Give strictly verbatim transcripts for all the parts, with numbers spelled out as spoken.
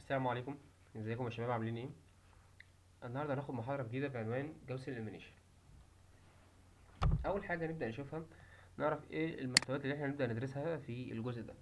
السلام عليكم. ازيكم يا شباب، عاملين ايه؟ النهارده هناخد محاضره جديده بعنوان Gaussian Elimination. اول حاجه نبدا نشوفها، نعرف ايه المحتويات اللي احنا نبدا ندرسها في الجزء ده.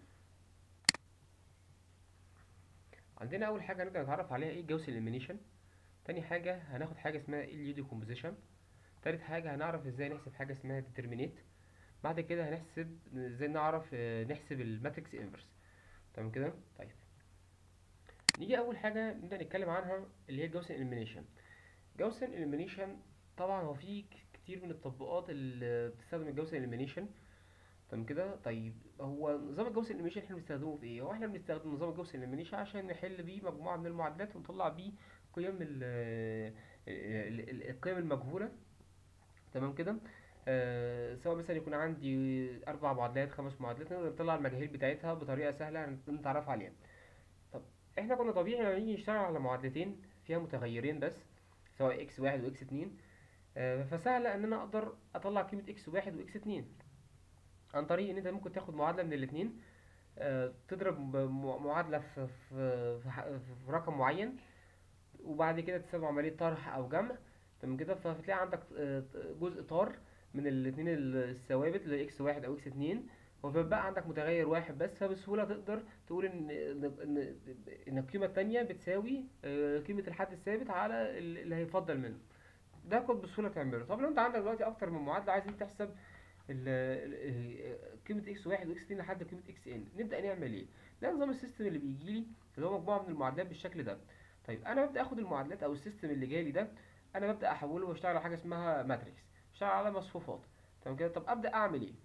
عندنا اول حاجه نبدا نتعرف عليها ايه Gaussian Elimination. تاني حاجه هناخد حاجه اسمها ال Decomposition. تالت حاجه هنعرف ازاي نحسب حاجه اسمها Determinate. بعد كده هنحسب ازاي نعرف آه، نحسب الماتريكس انفرس. تمام كده؟ طيب، نيجي اول حاجه نبدا نتكلم عنها اللي هي Gaussian Elimination. Gaussian Elimination طبعا هو في ك- كتير من التطبيقات اللي بتستخدم الجوسن Elimination. تمام كده؟ طيب، هو نظام الجوسن Elimination احنا بنستخدمه في ايه؟ هو احنا بنستخدم نظام الجوسن Elimination عشان نحل بيه مجموعة من المعادلات ونطلع بيه قيم ال ال- ال- القيم المجهولة. تمام كده؟ آه سواء مثلا يكون عندي أربع معادلات، خمس معادلات، نقدر نطلع المجاهيل بتاعتها بطريقة سهلة نتعرف عليها. طب، احنا كنا طبيعي لما نيجي نشتغل على معادلتين فيها متغيرين بس، سواء اكس واحد واكس اتنين، آه، فسهلة ان انا اقدر اطلع قيمة اكس واحد واكس اتنين عن طريق ان انت ممكن تاخد معادلة من الاتنين، آه، تضرب م- معادلة في في في ح- في رقم معين، وبعد كده تسوي عملية طرح او جمع. تمام كده؟ فبتلاقي عندك آه، جزء طار من الاتنين الثوابت اللي اكس واحد او اكس اتنين، وفبقى عندك متغير واحد بس، فبسهولة تقدر تقول ان ان ان إن القيمة التانية بتساوي آه، قيمة الحد الثابت على اللي هيفضل منه. ده كود بسهوله تعمله. طب لو انت عندك دلوقتي اكتر من معادله عايزين تحسب ال- ال- قيمه اكس واحد واكس اتنين لحد قيمه اكس ان، نبدا نعمل ايه؟ ده نظام السيستم اللي بيجي لي، اللي هو مجموعه من المعادلات بالشكل ده. طيب، انا ببدا اخد المعادلات او السيستم اللي جالي ده، انا ببدا احوله واشتغل على حاجه اسمها ماتريكس، اشتغل على مصفوفات. تمام كده؟ طب ابدا اعمل ايه؟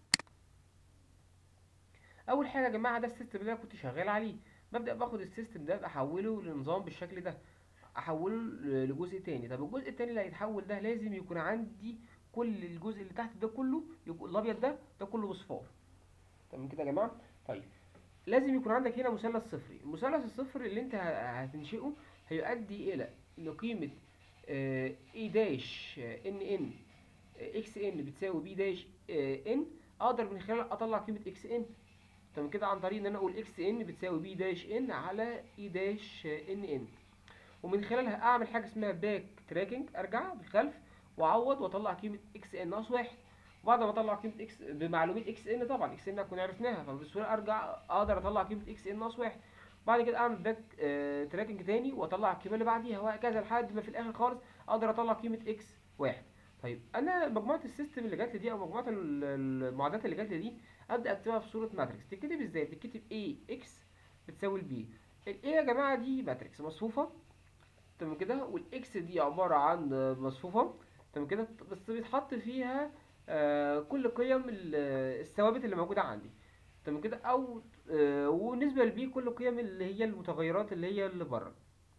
اول حاجه يا جماعه، ده السيستم اللي انا كنت شغال عليه. ببدا باخد السيستم ده احوله لنظام بالشكل ده، احوله ل- لجزء تاني. طب الجزء التاني اللي هيتحول ده لازم يكون عندي كل الجزء اللي تحت ده كله يكون الابيض ده ده كله بصفار. تمام كده يا جماعه؟ طيب، لازم يكون عندك هنا مثلث صفري. المثلث الصفري اللي انت ه- هتنشئه هيؤدي الى ان قيمه اي داش ان ان اكس ان بتساوي بي داش ان، اقدر من خلالها اطلع قيمه اكس ان. تمام كده؟ عن طريق ان انا اقول اكس ان بتساوي بي داش ان على اي داش ان ان، ومن خلالها اعمل حاجه اسمها باك تراكنج، ارجع بالخلف واعوض واطلع قيمه اكس ان ناقص واحد. وبعد ما اطلع قيمه اكس بمعلومه اكس ان، طبعا اكس ان هكون عرفناها، فبسهوله ارجع اقدر اطلع قيمه اكس ان ناقص واحد. بعد كده اعمل باك آه تراكنج تاني واطلع القيمه اللي بعديها، وهكذا لحد ما في الاخر خالص اقدر اطلع قيمه اكس واحد. طيب، انا مجموعه السيستم اللي جات لي دي، او مجموعه ال- المعادلات اللي جات لي دي، ابدا اكتبها في صوره ماتريكس. تتكتب ازاي؟ تتكتب اي اكس بتساوي البي. الايه يا جماعه دي ماتريكس مصفوفه، تمام كده؟ والاكس دي عبارة عن مصفوفة، تمام كده؟ بس بيتحط فيها آه، كل قيم ال- الثوابت اللي موجودة عندي، تمام كده؟ او آه، وبالنسبة للبي كل قيم اللي هي المتغيرات اللي هي اللي بره.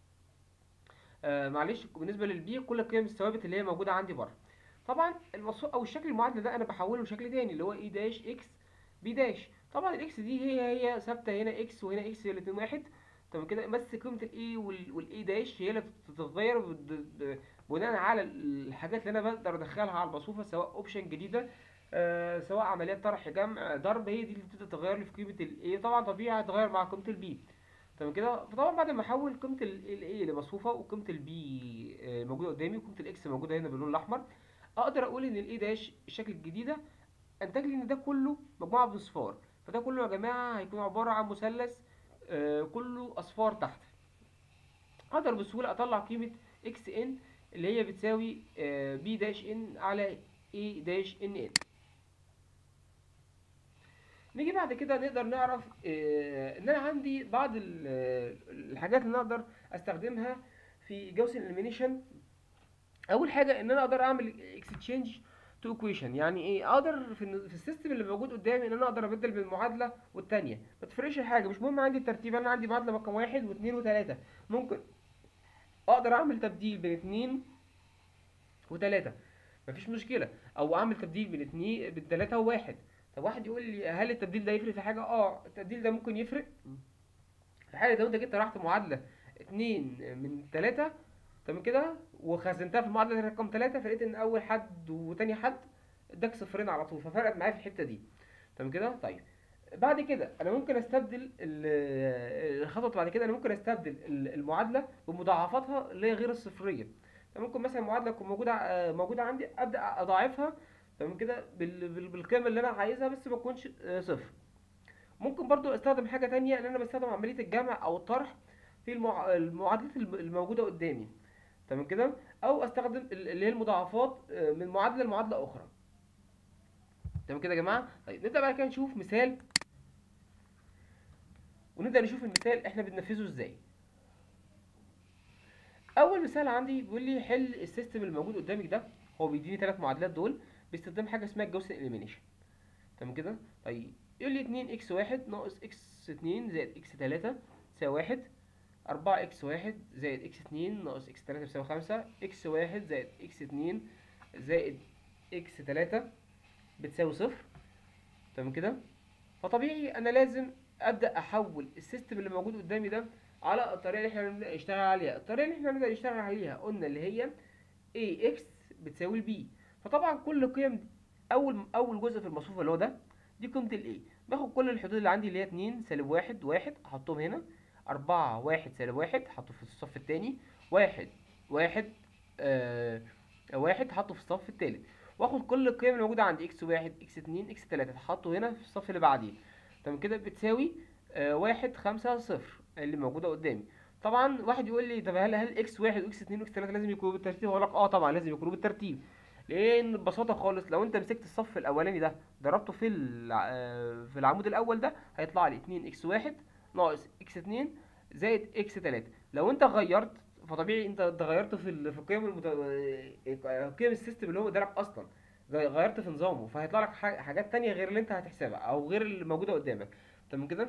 آه، معلش، بالنسبة للبي كل قيم الثوابت اللي هي موجودة عندي بره. طبعا المصفوف او الشكل المعادلة ده انا بحوله لشكل تاني اللي هو اي داش اكس بي داش. طبعا الاكس دي هي هي ثابتة، هنا اكس وهنا اكس، هي الاتنين واحد. تمام كده؟ بس قيمة الاي والاي داش هي اللي بتتغير بد- ب- بناء على الحاجات اللي انا بقدر ادخلها على المصفوفة، سواء اوبشن جديدة، آه سواء عمليات طرح جمع ضرب، هي دي اللي بتبدأ تتغير لي في قيمة الاي. طبعا طبيعي هتتغير مع قيمة البي. تمام كده؟ فطبعا بعد ما احول قيمه الاي لمصفوفه وقيمه البي موجوده قدامي وقيمه الاكس موجوده هنا باللون الاحمر، اقدر اقول ان الاي داش الشكل الجديد ده انتج لي ان ده كله مجموعه من اصفار. فده كله يا جماعه هيكون عباره عن مثلث آه، كله اصفار تحت. اقدر بسهوله اطلع قيمه اكس ان اللي هي بتساوي بي داش ان على اي داش ان ان. نيجي بعد كده نقدر نعرف آه، ان انا عندي بعض ال- الحاجات اللي اقدر استخدمها في جوسن اليمينيشن. اول حاجه ان انا اقدر اعمل اكستشينج تو ايكويشن. يعني ايه؟ اقدر في الن- في السيستم اللي موجود قدامي ان انا اقدر ابدل بين المعادله والتانيه، ما تفرقش حاجه، مش مهم عندي الترتيب. انا عندي معادله رقم واحد واثنين وثلاثه، ممكن اقدر اعمل تبديل بين اتنين وتلاتة، مفيش مشكلة. او اعمل تبديل بين اتنين بين تلاتة وواحد. طب واحد يقول لي هل التبديل ده يفرق في حاجة؟ اه، التبديل ده ممكن يفرق في حالة لو انت جيت طرحت معادلة اتنين من تلاتة، تمام كده؟ وخزنتها في المعادلة رقم تلاتة، فلقيت ان اول حد وتاني حد اداك صفرين على طول، ففرقت معايا في الحتة دي. تمام كده؟ طيب، بعد كده انا ممكن استبدل ال- الخطوه اللي بعد كده، انا ممكن استبدل ال- المعادله بمضاعفاتها اللي هي غير الصفريه. فممكن مثلا معادله تكون موجوده آه، موجوده عندي، ابدا اضاعفها تمام كده بال- بال- بالقيم اللي انا عايزها، بس ما تكونش آه، صفر. ممكن برضو استخدم حاجه تانية، ان انا بستخدم عمليه الجمع او الطرح في المع... المعادلات الم- الموجوده قدامي تمام كده، او استخدم ال- اللي هي المضاعفات آه، من معادله لمعادله اخرى. تمام كده يا جماعه. طيب نبدا بعد كده نشوف مثال، ونبدا نشوف المثال احنا بننفذه ازاي. اول مثال عندي بيقول لي حل السيستم الموجود قدامك ده. هو بيديني ثلاث معادلات دول باستخدام حاجه اسمها الجوسن اليمينيشن. تمام كده. طيب يقول لي اتنين اكس واحد ناقص اكس اتنين زائد اكس تلاتة تساوي واحد، اربعة اكس واحد زائد اكس اتنين ناقص اكس تلاتة بيساوي خمسة، اكس واحد زائد اكس اتنين زائد اكس تلاتة بتساوي صفر. تمام كده. فطبيعي انا لازم ابدا احول السيستم اللي موجود قدامي ده على الطريقه اللي احنا هنبدا نشتغل عليها. الطريقه اللي احنا هنبدا نشتغل عليها قلنا اللي هي ax بتساوي b. فطبعا كل قيم، اول اول جزء في المصفوفه اللي هو ده، دي قيمه الاي. باخد كل الحدود اللي عندي اللي هي اتنين سالب واحد واحد احطهم هنا، اربعة واحد سالب واحد احطه في الصف التاني، واحد واحد آه واحد احطه في الصف التالت، واخد كل القيم اللي موجوده عندي اكس واحد اكس اتنين اكس تلاتة احطه هنا في الصف اللي بعديه. تمام كده بتساوي آه واحد خمسة صفر اللي موجوده قدامي. طبعا واحد يقول لي طب هل هل اكس واحد واكس اتنين واكس تلاتة لازم يكونوا بالترتيب؟ هقول لك اه طبعا لازم يكونوا بالترتيب. لان ببساطه خالص لو انت مسكت الصف الاولاني ده ضربته في الع- آه، في العمود الاول ده، هيطلع لي اتنين اكس واحد ناقص اكس اتنين زائد اكس تلاتة. لو انت غيرت، فطبيعي انت انت غيرت في ال- في قيم المت... آه، قيم السيستم اللي هو مدرب اصلا، غي- غيرت في نظامه، فهيطلع لك ح- حاجات تانية غير اللي انت هتحسبها او غير اللي موجوده قدامك. تمام كده.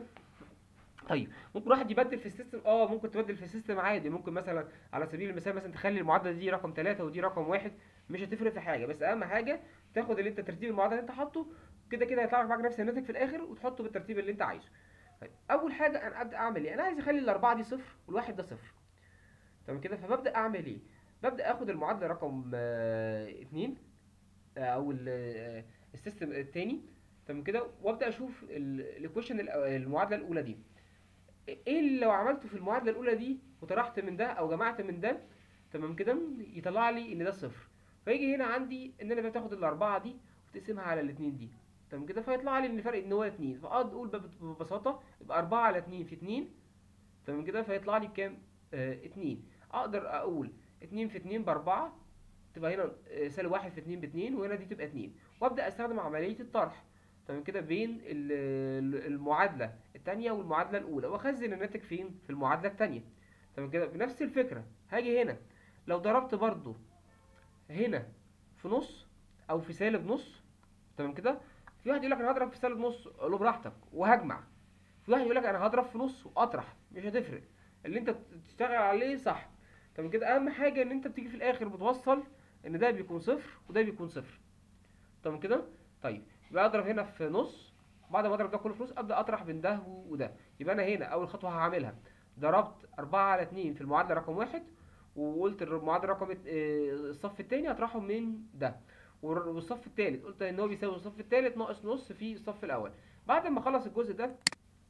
طيب ممكن واحد يبدل في السيستم، اه ممكن تبدل في السيستم عادي. ممكن مثلا على سبيل المثال مثلا تخلي المعادله دي رقم ثلاثة ودي رقم واحد، مش هتفرق في حاجه. بس اهم حاجه تاخد اللي انت ترتيب المعادله اللي انت حاطه، كده كده هيطلع لك معاك نفس الناتج في الاخر، وتحطه بالترتيب اللي انت عايزه. طيب اول حاجه انا ابدا اعمل ايه؟ انا عايز اخلي الاربعه دي صفر والواحد ده صفر. تمام كده. فببدا اعمل ايه؟ ببدا اخد المعادله رقم آه اتنين، آه، او ال- آه، السيستم التاني. تمام كده. وابدا اشوف الايكويشن المعادله الاولى دي، ايه اللي لو عملته في المعادله الاولى دي وطرحت من ده او جمعت من ده تمام كده يطلع لي ان ده صفر. فيجي هنا عندي ان انا بتاخد الاربعه دي وتقسمها على الاثنين دي تمام كده، فيطلع لي ان الفرق ان هو اتنين. فاقعد اقول بب- ببساطه يبقى اربعة على اتنين في اتنين تمام كده، فيطلع لي بكام؟ آه اتنين. اقدر اقول اتنين في اتنين ب اربعة، تبقى هنا آه، سالب واحد في اتنين ب اتنين، وهنا دي تبقى اتنين. وابدا استخدم عمليه الطرح تمام كده بين ال- ال- المعادله التانية والمعادله الاولى، واخزن الناتج فين؟ في المعادله التانية. تمام كده. بنفس الفكره هاجي هنا لو ضربت برضو هنا في نص او في سالب نص تمام كده. في واحد يقول لك انا هضرب في سالب نص، اقول له براحتك وهجمع. في واحد يقول لك انا هضرب في نص واطرح، مش هتفرق، اللي انت تشتغل عليه صح. تمام كده. اهم حاجه ان انت بتيجي في الاخر بتوصل ان ده بيكون صفر وده بيكون صفر. تمام كده. طيب يبقى اضرب هنا في نص، بعد ما اضرب ده كله في نص ابدا اطرح بين ده وده. يبقى انا هنا اول خطوه هعملها ضربت اربعة على اتنين في المعادله رقم واحد، وقلت المعادله رقم ات- آه، الصف التاني هطرحهم من ده، والر- والصف التالت قلت ان هو بيساوي الصف التالت ناقص نص في الصف الاول. بعد ما اخلص الجزء ده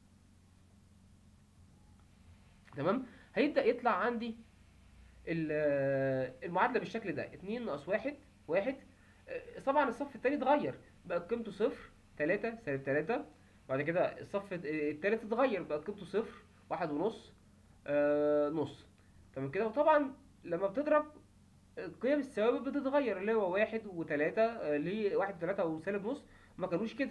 تمام، هيبدا يطلع عندي ال- آه، المعادله بالشكل ده اتنين ناقص واحد واحد. آه، طبعا الصف التاني اتغير بقى قيمته صفر تلاتة سالب تلاتة. بعد كده الصف التالت اتغير بقى قيمته صفر واحد ونص آه نص. تمام كده. وطبعا لما بتضرب قيم الثوابت بتتغير، اللي هو واحد وتلاتة آه، اللي هي واحد وتلاتة وسالب نص ما كانوش كده.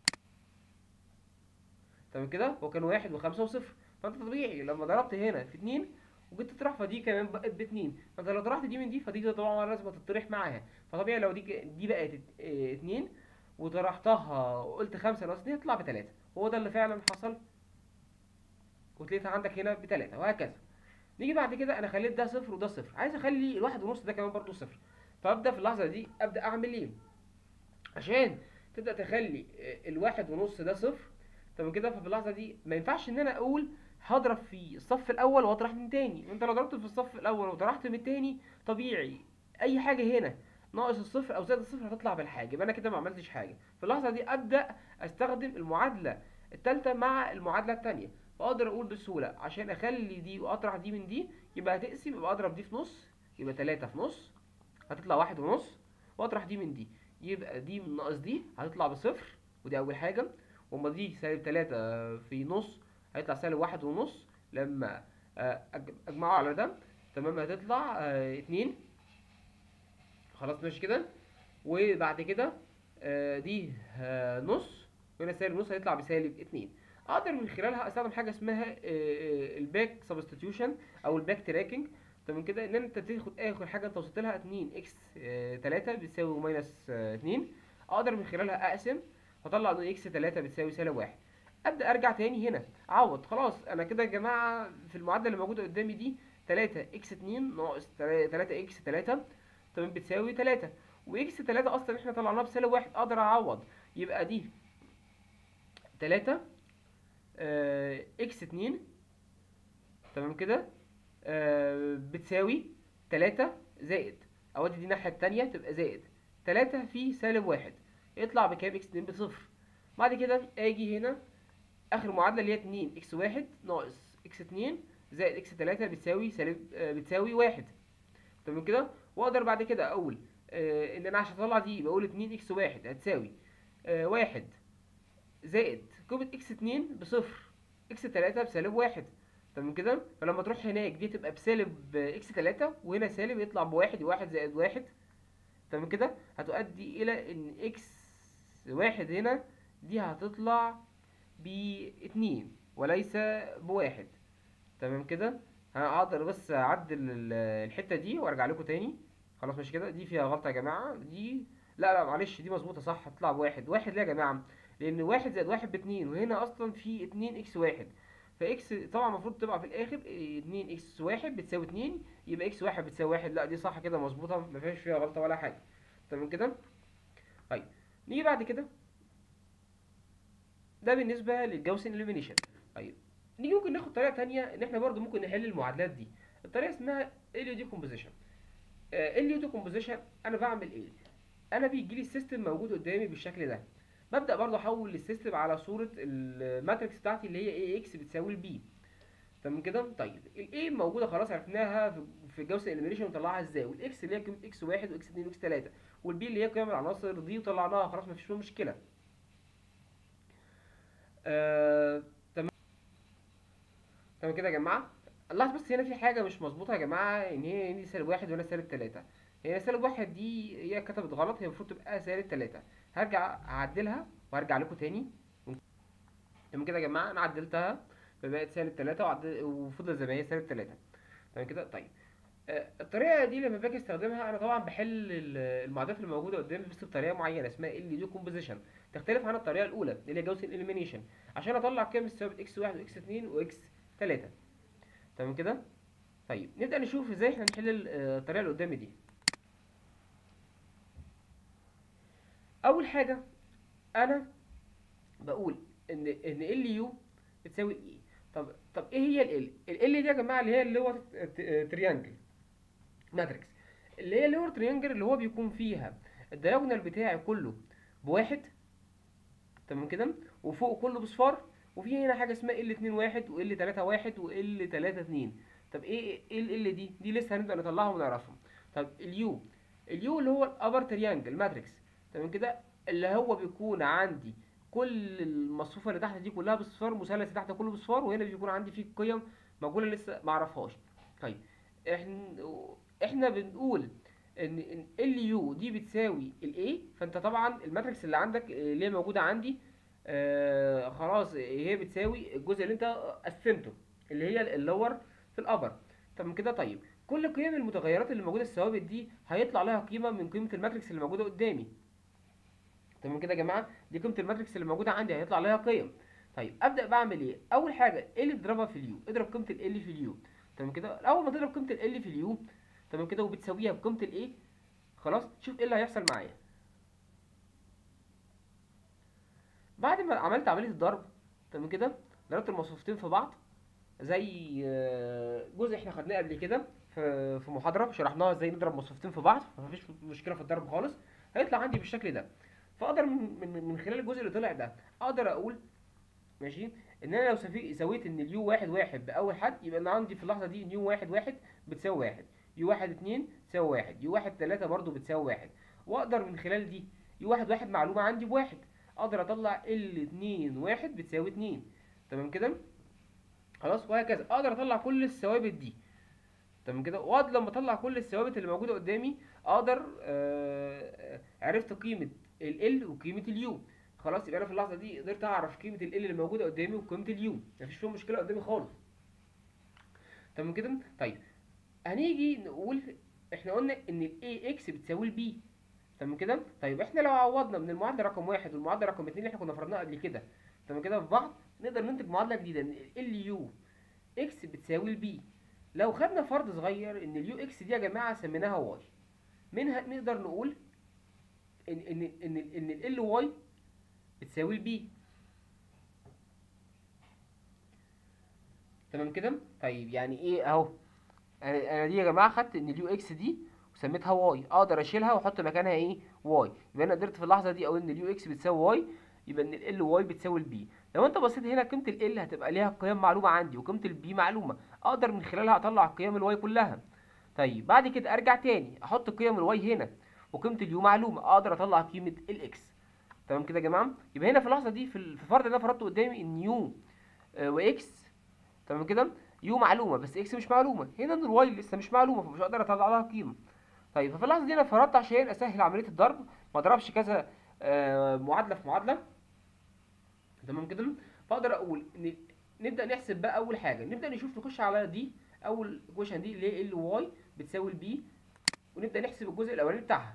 تمام كده. هو كان واحد وخمسة وصفر. فانت طبيعي لما ضربت هنا في اتنين وجيت تطرح، فدي كمان بقت باتنين، فانت لو طرحت دي من دي فدي طبعا لازم تطرح معاها. فطبيعي لو دي دي بقت ات- اه اتنين وطرحتها وقلت خمسة ناقص اتنين يطلع بتلاتة. هو ده اللي فعلا حصل، وتلاقيها عندك هنا بتلاتة، وهكذا. نيجي بعد كده انا خليت ده صفر وده صفر، عايز اخلي الواحد ونص ده كمان برضو صفر. فابدا في اللحظه دي ابدا اعمل ايه عشان تبدا تخلي آه، الواحد ونص ده صفر؟ تمام كده. ففي اللحظه دي ما ينفعش ان انا اقول هضرب في الصف الاول واطرح من تاني. انت لو ضربت في الصف الاول وطرحت من التاني، طبيعي اي حاجه هنا ناقص الصفر او زائد الصفر هتطلع بالحاجه، يبقى انا كده ما عملتش حاجه. في اللحظه دي ابدا استخدم المعادله التالتة مع المعادلة التانية. فاقدر اقول بسهولة عشان اخلي دي واطرح دي من دي، يبقى هتقسم، يبقى اضرب دي في نص، يبقى تلاتة في نص هتطلع واحد ونص، واطرح دي من دي يبقى دي من ناقص دي هتطلع بصفر، ودي اول حاجة. وأما دي سالب تلاتة في نص هيطلع سالب واحد ونص، لما آه، أج- اجمعه على ده تمام هتطلع آه، اتنين. خلاص ماشي كده. وبعد كده آه، دي آه، نص، وهنا سالب نص هيطلع بسالب اتنين. اقدر من خلالها استخدم حاجه اسمها آه، آه، الباك سبستيتيوشن او الباك تراكنج. تمام كده، ان انت تاخد اخر حاجه انت وصلت لها اتنين اكس تلاتة بتساوي ماينس اتنين، اقدر من خلالها اقسم واطلع ان اكس تلاتة بتساوي سالب واحد. ابدا ارجع تاني هنا اعوض. خلاص انا كده يا جماعه في المعادله اللي موجوده قدامي دي تلاتة اكس اتنين ناقص تلاتة اكس تلاتة تمام بتساوي تلاتة، واكس تلاتة اصلا احنا طلعناها بسالب واحد، اقدر اعوض. يبقى دي تلاتة آه اكس اتنين تمام كده آه بتساوي تلاتة زائد، اودي دي الناحية التانية تبقى زائد تلاتة في سالب واحد، يطلع بكام؟ اكس اتنين بصفر. بعد كده اجي هنا اخر معادلة اللي هي اتنين اكس واحد ناقص اكس اتنين زائد اكس تلاتة بتساوي سالب آه بتساوي واحد. تمام كده. واقدر بعد كده اقول آه ان انا عشان اطلع دي بقول اتنين اكس واحد هتساوي آه واحد زائد قيمة اكس اتنين بصفر، اكس تلاتة بسالب واحد. تمام كده. فلما تروح هناك دي تبقى بسالب اكس تلاتة وهنا سالب، يطلع بواحد، واحد زائد واحد. تمام كده هتؤدي الى ان اكس واحد هنا دي هتطلع باتنين وليس بواحد. تمام كده. هقدر بس اعدل ال- الحتة دي وارجع لكم تاني. خلاص ماشي كده. دي فيها غلطة يا جماعة، دي لا لا معلش دي مظبوطة صح، هتطلع بواحد. واحد ليه يا جماعة؟ لان واحد زائد واحد باتنين، وهنا اصلا في اتنين اكس واحد، فاكس طبعا المفروض تبقى في الاخر اتنين اكس واحد بتساوي اتنين، يبقى اكس واحد بتساوي واحد. لا دي صح كده مظبوطة، مفيهاش فيها غلطة ولا حاجة. تمام كده. طيب نيجي بعد كده، ده بالنسبة للجاوسن اليمينيشن. طيب نيجي ممكن ناخد طريقة تانية ان احنا برضو ممكن نحل المعادلات دي. الطريقة اسمها اليو ديكومبوزيشن. اليو ديكومبوزيشن انا بعمل ايه؟ انا بيجي لي السيستم موجود قدامي بالشكل ده، ببدأ برضو احول السيستم على صورة الماتريكس بتاعتي اللي هي اي اكس بتساوي البي. تمام كده. طيب الاي موجودة خلاص عرفناها في في الجاوسن اليمينيشن ونطلعها ازاي، والاكس اللي هي قيمة اكس واحد واكس اتنين واكس تلاتة، والبي اللي هي قيم العناصر دي وطلعناها خلاص مفيش فيها مشكلة. آه، تمام كده يا جماعه. لاحظ بس هنا في حاجه مش مظبوطه يا جماعه، ان هي دي سالب واحد وهنا سالب تلاتة. هي سالب واحد دي هي كتبت غلط، هي المفروض تبقى سالب تلاتة. هرجع اعدلها وهرجع لكم تاني. تمام كده يا جماعه، انا عدلتها فبقت سالب تلاتة وعدل... وفضل زي ما هي سالب تلاتة. تمام كده. طيب آه، الطريقه دي لما باجي استخدمها انا طبعا بحل ال- المعادلات اللي موجوده قدامي بس بطريقه معينه اسمها ال ديكومبوزيشن، تختلف عن الطريقه الاولى اللي هي جاوسن اليمينيشن، عشان اطلع قيم الثوابت اكس واحد واكس اتنين واكس تلاتة. تمام كده. طيب نبدأ نشوف ازاي احنا نحل ال- آه، الطريقة اللي قدامي دي. أول حاجة أنا بقول إن إن ال يو بتساوي اي. طب طب إيه هي ال ال؟ ال دي يا جماعة اللي هي اللي هو تريانجل ماتريكس، اللي هي اللي هو تريانجل اللي هو بيكون فيها الدياجونال بتاعي كله بواحد. تمام كده. وفوق كله بصفار، وفي هنا حاجة اسمها ال اتنين واحد و ال تلاتة واحد و ال تلاتة اتنين. طب ايه ايه ال ال دي؟ دي لسه هنبدأ نطلعهم ونعرفهم. طب اليو، اليو اللي هو الابر تريانجل ماتريكس. تمام كده. اللي هو بيكون عندي كل المصفوفة اللي تحت دي كلها بصفار، مثلث اللي تحت كله بصفار، وهنا بيكون عندي فيه قيم مجهولة لسه ما اعرفهاش. طيب احنا احنا بنقول ان ان ال يو دي بتساوي الاي، فانت طبعا الماتريكس اللي عندك اللي هي موجوده عندي آه خلاص هي بتساوي الجزء اللي انت قسمته اللي هي اللور في الابر. تمام كده. طيب كل قيم المتغيرات اللي موجوده الثوابت دي هيطلع لها قيمه من قيمه الماتريكس اللي موجوده قدامي. تمام كده يا جماعه، دي قيمه الماتريكس اللي موجوده عندي هيطلع لها قيم. طيب ابدا بعمل ايه؟ اول حاجه ال اضربها في اليو، اضرب قيمه ال في اليو. تمام كده. اول ما تضرب قيمه ال في اليو تمام كده وبتساويها بقيمه الايه، خلاص شوف ايه اللي هيحصل معايا بعد ما عملت عمليه الضرب. تمام كده. ضربت المصفوفتين في بعض زي آه، جزء احنا خدناه قبل كده في في محاضره شرحناها ازاي نضرب مصفوفتين في بعض، مفيش مشكله في الضرب خالص. هيطلع عندي بالشكل ده. فاقدر من من من خلال الجزء اللي طلع ده اقدر اقول ماشي. ان انا لو سفي- سويت ان اليو واحد واحد باول حد، يبقى انا عندي في اللحظه دي ان يو واحد واحد بتساوي واحد، يو واحد اتنين تساوي واحد، يو واحد تلاته برضو بتساوي واحد. واقدر من خلال دي، يو واحد واحد معلومه عندي بواحد، اقدر اطلع ال اتنين واحد بتساوي اتنين. تمام كده. خلاص. وهكذا اقدر اطلع كل الثوابت دي. تمام كده. واقدر لما اطلع كل الثوابت اللي موجوده قدامي، اقدر آه، عرفت قيمه ال وقيمه اليو. خلاص. يبقى انا في اللحظه دي قدرت اعرف قيمه ال اللي موجوده قدامي وقيمه اليو، مفيش فيهم مشكله قدامي خالص. تمام كده. طيب هنيجي نقول، احنا قلنا ان ال ax بتساوي ال b. تمام كده. طيب احنا لو عوضنا من المعادله رقم واحد والمعادله رقم اتنين اللي احنا كنا فرضناها قبل كده، تمام كده، في بعض، نقدر ننتج معادله جديده ان ال يو اكس بتساوي البي. لو خدنا فرض صغير ان اليو اكس دي يا جماعه سميناها واي، منها نقدر نقول ان ان ان ان ال واي بتساوي البي. تمام كده. طيب يعني ايه اهو، انا أنا دي يا جماعه خدت ان اليو اكس دي وسميتها واي، اقدر اشيلها واحط مكانها ايه، واي. يبقى انا قدرت في اللحظه دي اقول ان اليو اكس بتساوي واي، يبقى ان ال واي بتساوي البي. لو انت بصيت هنا، قيمه ال هتبقى ليها قيم معلومه عندي، وقيمه البي معلومه، اقدر من خلالها اطلع قيم الواي كلها. طيب بعد كده ارجع تاني احط قيم الواي هنا، وقيمه اليو معلومه، اقدر اطلع قيمه الاكس. تمام كده يا جماعه. يبقى هنا في اللحظه دي، في الفرض اللي انا فرضته قدامي ان يو واكس، تمام كده، يو معلومه بس اكس مش معلومه، هنا ان الواي لسه مش معلومه، فمش هقدر اطلع لها قيمه. طيب ففي اللحظه دي انا فرضت عشان اسهل عمليه الضرب، ما اضربش كذا آه، معادله في معادله. تمام كده. فاقدر اقول ان نبدا نحسب بقى. اول حاجه نبدا نشوف، نخش على دي، اول كويشن دي اللي هي ال واي بتساوي البي، ونبدا نحسب الجزء الاولاني بتاعها.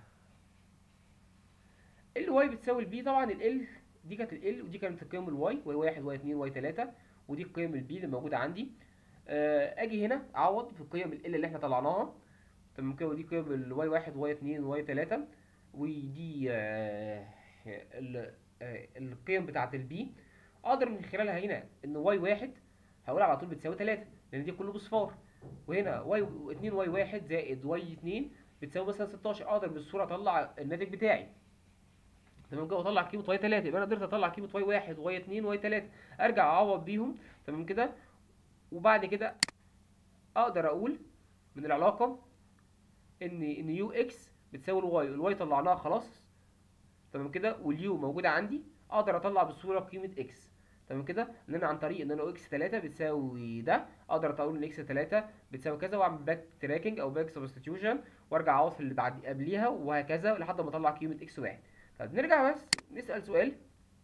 ال واي بتساوي البي، طبعا ال دي كانت ال ودي كانت قيم الواي، واي واحد واي اتنين واي تلاته، ودي قيم البي اللي موجوده عندي. آه، اجي هنا اعوض في قيم ال اللي احنا طلعناها. تمام كده. ودي قيم الواي واحد واي اتنين واي تلاته، ودي آه، ال- آه، القيم بتاعه البي. اقدر من خلالها هنا ان واي واحد هقول على طول بتساوي تلاته، لان دي كله بصفار. وهنا واي اتنين واي واحد زائد واي اتنين بتساوي مثلا ستاشر. اقدر بالصوره اطلع الناتج بتاعي. تمام كده. واطلع قيمه واي تلاته، يبقى انا قدرت اطلع قيمه واي واحد واي اتنين واي تلاته. ارجع اعوض بيهم. تمام كده. وبعد كده اقدر اقول من العلاقه ان ان يو اكس بتساوي الواي، والواي طلعناها خلاص. تمام كده. واليو موجوده عندي، اقدر اطلع بسهوله قيمه اكس. تمام كده. ان انا عن طريق ان انا اكس تلاته بتساوي ده، اقدر اقول ان اكس تلاته بتساوي كذا، واعمل باك تراكنج او باك سبستيتيوشن، وارجع اعوض في اللي بعد قبليها، وهكذا لحد ما اطلع قيمه اكس واحد. طب نرجع بس نسال سؤال.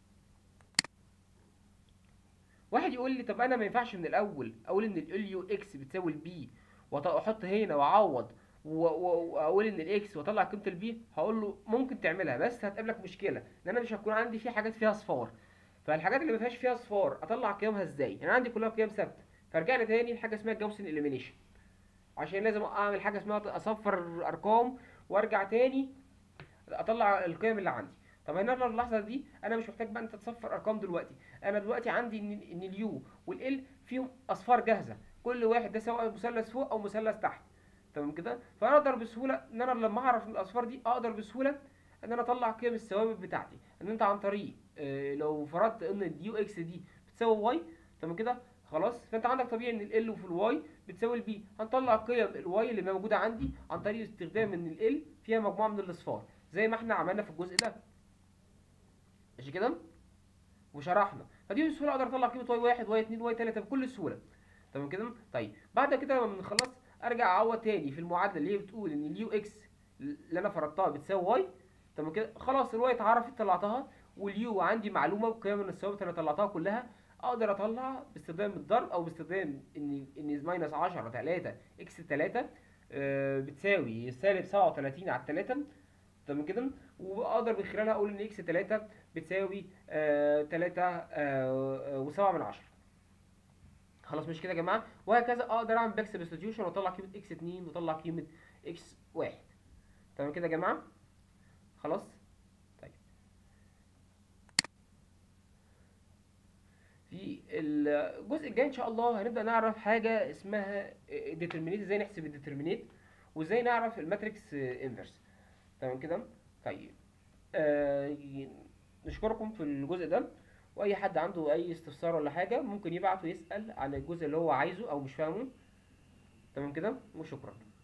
واحد يقول لي طب انا ما ينفعش من الاول اقول ان ال يو اكس بتساوي البي، واحط هنا واعوض و- و- واقول ان الاكس واطلع قيمه البي؟ هقول له ممكن تعملها، بس هتقابلك مشكله، ان انا مش هكون عندي في حاجات فيها اصفار. فالحاجات اللي ما فيهاش فيها اصفار اطلع قيمها ازاي؟ انا يعني عندي كلها قيم ثابته. فرجعنا تاني لحاجه اسمها جاوسن اليمينيشن، عشان لازم اعمل حاجه اسمها اصفر ارقام، وارجع تاني اطلع القيم اللي عندي. طب هنا في اللحظه دي انا مش محتاج بقى انت تصفر ارقام دلوقتي. انا دلوقتي عندي ان ان اليو والال فيهم اصفار جاهزه، كل واحد ده سواء مثلث فوق او مثلث تحت. تمام كده. فانا اقدر بسهوله ان انا لما اعرف الاصفار دي، اقدر بسهوله ان انا اطلع قيم الثوابت بتاعتي. ان انت عن طريق آه، لو فرضت ان اليو اكس دي بتساوي واي، تمام كده، خلاص، فانت عندك طبيعي ان ال وفي الواي بتساوي البي. هنطلع قيم الواي اللي موجوده عندي عن طريق استخدام ان ال فيها مجموعه من الاصفار، زي ما احنا عملنا في الجزء ده. ماشي كده. وشرحنا، فدي بسهوله اقدر اطلع قيمه واي واحد واي اتنين واي تلاته بكل سهوله. تمام كده. طيب بعد كده لما بنخلص، ارجع اعوض تاني في المعادله اللي هي بتقول ان اليو اكس اللي انا فرضتها بتساوي واي. تمام كده. خلاص الواي اتعرفت طلعتها، واليو عندي معلومه بقيم من الثوابت اللي طلعتها كلها. اقدر اطلع باستخدام الضرب، او باستخدام ان ان ماينس عشره تلاته اكس تلاته آه، بتساوي سالب سبعه وتلاتين على تلاته. تمام كده. واقدر من خلالها اقول ان اكس تلاته بتساوي آه تلاته آه وسبعه من عشره. خلاص مش كده يا جماعه. وهكذا اقدر اعمل باك سبستيوشن واطلع قيمه اكس اتنين واطلع قيمه اكس واحد. تمام كده يا جماعه. خلاص. طيب في الجزء الجاي ان شاء الله هنبدا نعرف حاجه اسمها الديترمينيت، ازاي نحسب الديترمينيت، وازاي نعرف الماتريكس انفرس. تمام كده. طيب آه نشكركم في الجزء ده، واي حد عنده اي استفسار ولا حاجه ممكن يبعت ويسال عن الجزء اللي هو عايزه او مش فاهمه. تمام كده وشكرا.